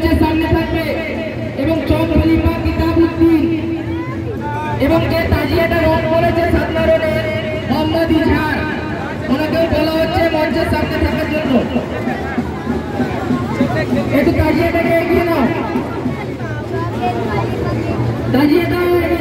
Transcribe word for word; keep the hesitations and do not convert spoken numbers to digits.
মঞ্চের সামনে থাকবে এবং চক খলিফা কিতাবউদ্দিন এবং যে তাজিয়াটা রং করেছে সাতনারনের মোহাম্মদ ইজহার, ওনাকেও বলা হচ্ছে মঞ্চের সামনে থাকার জন্য। একটু তাজিয়াটাকে এগিয়ে নাও, তাজিয়াটা